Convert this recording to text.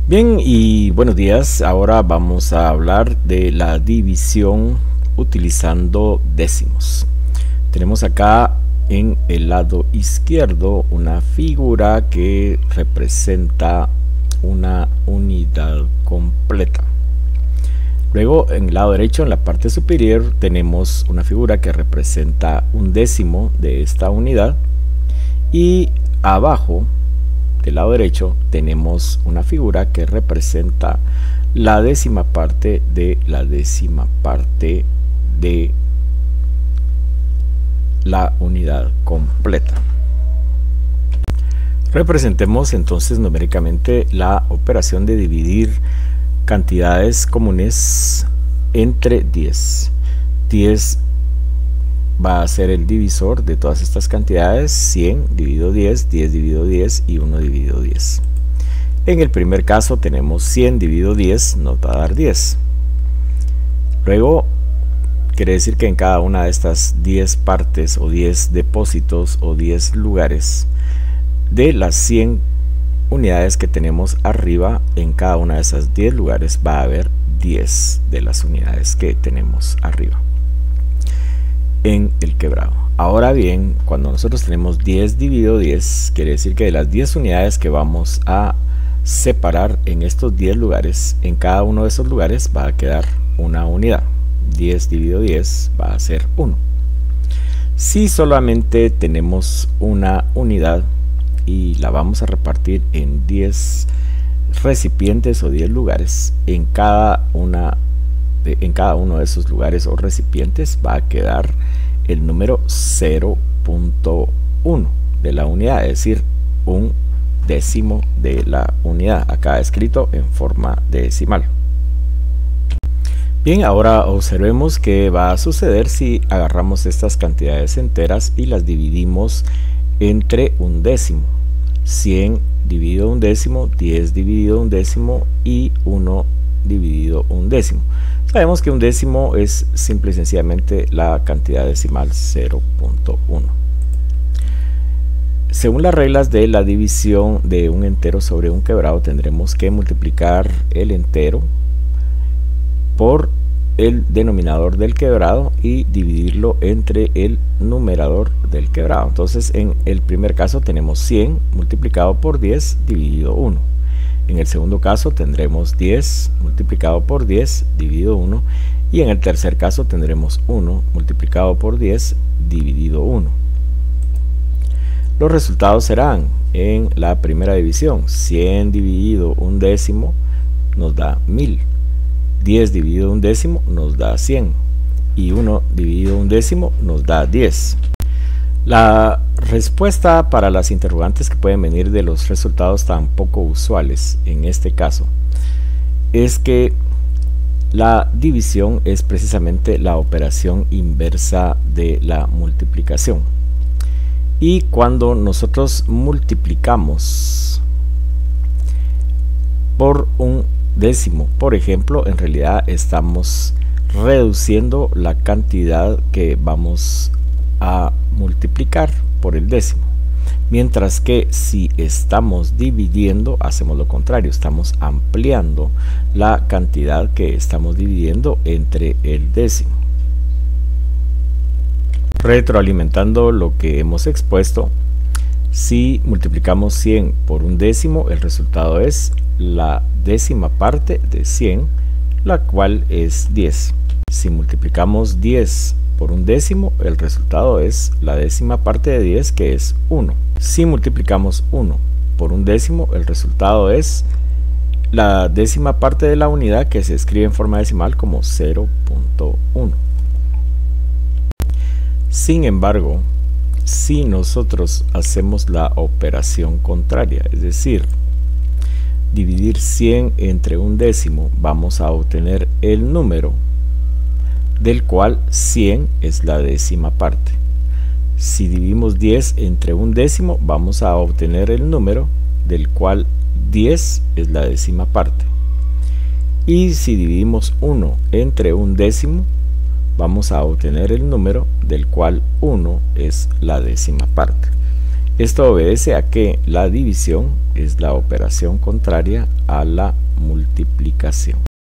Bien, y buenos días. Ahora vamos a hablar de la división utilizando décimos. Tenemos acá en el lado izquierdo una figura que representa una unidad completa. Luego en el lado derecho, en la parte superior, tenemos una figura que representa un décimo de esta unidad, y abajo del lado derecho tenemos una figura que representa la décima parte de la décima parte de la unidad completa. Representemos entonces numéricamente la operación de dividir cantidades comunes entre 10. 10 va a ser el divisor de todas estas cantidades: 100 dividido 10, 10 dividido 10 y 1 dividido 10. En el primer caso tenemos 100 dividido 10, nos va a dar 10. Luego quiere decir que en cada una de estas 10 partes o 10 depósitos o 10 lugares de las 100 unidades que tenemos arriba, en cada una de esas 10 lugares va a haber 10 de las unidades que tenemos arriba en el quebrado. Ahora bien, cuando nosotros tenemos 10 dividido 10, quiere decir que de las 10 unidades que vamos a separar en estos 10 lugares, en cada uno de esos lugares va a quedar una unidad. 10 dividido 10 va a ser 1. Si solamente tenemos una unidad y la vamos a repartir en 10 recipientes o 10 lugares, en cada uno de esos lugares o recipientes va a quedar el número 0.1 de la unidad, es decir, un décimo de la unidad, acá escrito en forma decimal. Bien, ahora observemos qué va a suceder si agarramos estas cantidades enteras y las dividimos entre un décimo. 100 dividido un décimo, 10 dividido un décimo y 1 dividido un décimo. Sabemos que un décimo es simple y sencillamente la cantidad decimal 0.1. Según las reglas de la división de un entero sobre un quebrado, tendremos que multiplicar el entero por el denominador del quebrado y dividirlo entre el numerador del quebrado. Entonces en el primer caso tenemos 100 multiplicado por 10 dividido 1. En el segundo caso tendremos 10 multiplicado por 10 dividido 1, y en el tercer caso tendremos 1 multiplicado por 10 dividido 1. Los resultados serán: en la primera división, 100 dividido un décimo nos da 1000, 10 dividido un décimo nos da 100 y 1 dividido un décimo nos da 10. La respuesta para las interrogantes que pueden venir de los resultados tan poco usuales en este caso es que la división es precisamente la operación inversa de la multiplicación, y cuando nosotros multiplicamos por un décimo, por ejemplo, en realidad estamos reduciendo la cantidad que vamos a multiplicar por el décimo, mientras que si estamos dividiendo hacemos lo contrario, estamos ampliando la cantidad que estamos dividiendo entre el décimo. Retroalimentando lo que hemos expuesto, si multiplicamos 100 por un décimo, el resultado es la décima parte de 100, la cual es 10. Si multiplicamos 10 por un décimo, el resultado es la décima parte de 10, que es 1. Si multiplicamos 1 por un décimo, el resultado es la décima parte de la unidad, que se escribe en forma decimal como 0.1. Sin embargo, si nosotros hacemos la operación contraria, es decir, dividir 100 entre un décimo, vamos a obtener el número del cual 100 es la décima parte. Si dividimos 10 entre un décimo, vamos a obtener el número del cual 10 es la décima parte. Y si dividimos 1 entre un décimo, vamos a obtener el número del cual 1 es la décima parte. Esto obedece a que la división es la operación contraria a la multiplicación.